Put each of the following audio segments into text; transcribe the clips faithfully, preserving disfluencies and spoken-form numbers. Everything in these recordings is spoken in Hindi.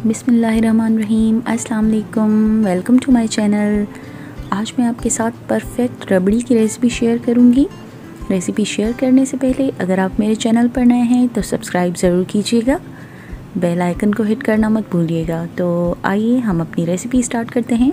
बिस्मिल्लाहिर्रहमानिर्रहीम, अस्सलाम वालेकुम, वेलकम टू माय चैनल। आज मैं आपके साथ परफेक्ट रबड़ी की रेसिपी शेयर करूंगी। रेसिपी शेयर करने से पहले अगर आप मेरे चैनल पर नए हैं तो सब्सक्राइब ज़रूर कीजिएगा, बेल आइकन को हिट करना मत भूलिएगा। तो आइए हम अपनी रेसिपी स्टार्ट करते हैं।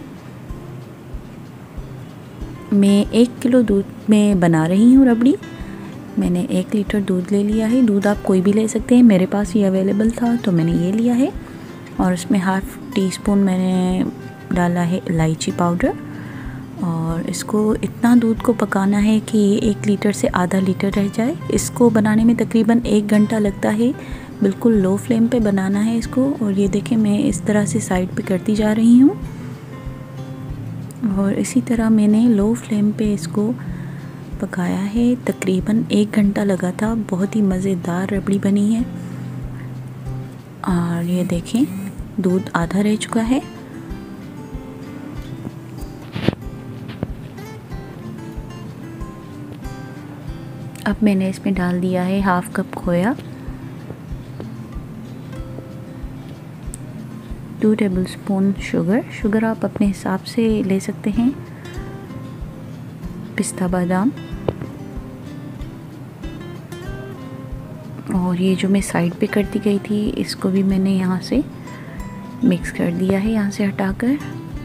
मैं एक किलो दूध में बना रही हूँ रबड़ी। मैंने एक लीटर दूध ले लिया है। दूध आप कोई भी ले सकते हैं, मेरे पास ये अवेलेबल था तो मैंने ये लिया है। और इसमें हाफ़ टी स्पून मैंने डाला है इलायची पाउडर। और इसको इतना दूध को पकाना है कि एक लीटर से आधा लीटर रह जाए। इसको बनाने में तकरीबन एक घंटा लगता है। बिल्कुल लो फ्लेम पे बनाना है इसको। और ये देखें, मैं इस तरह से साइड पे करती जा रही हूँ और इसी तरह मैंने लो फ्लेम पे इसको पकाया है। तकरीबन एक घंटा लगा था। बहुत ही मज़ेदार रबड़ी बनी है। और ये देखें, दूध आधा रह चुका है। अब मैंने इसमें डाल दिया है हाफ कप खोया, two tablespoon sugar. Sugar आप अपने हिसाब से ले सकते हैं। पिस्ता बादाम, और ये जो मैं साइड पे करती गई थी इसको भी मैंने यहाँ से मिक्स कर दिया है, यहाँ से हटाकर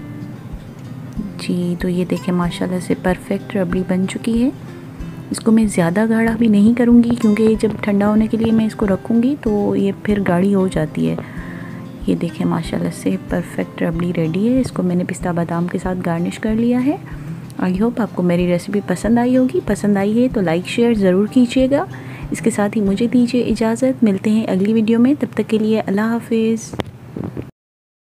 जी। तो ये देखें, माशाल्लाह से परफेक्ट रबड़ी बन चुकी है। इसको मैं ज़्यादा गाढ़ा भी नहीं करूँगी क्योंकि जब ठंडा होने के लिए मैं इसको रखूँगी तो ये फिर गाढ़ी हो जाती है। ये देखें, माशाल्लाह से परफेक्ट रबड़ी रेडी है। इसको मैंने पिस्ता बादाम के साथ गार्निश कर लिया है। आई होप आपको मेरी रेसिपी पसंद आई होगी। पसंद आई है तो लाइक शेयर ज़रूर कीजिएगा। इसके साथ ही मुझे दीजिए इजाज़त। मिलते हैं अगली वीडियो में, तब तक के लिए अल्लाह हाफिज़।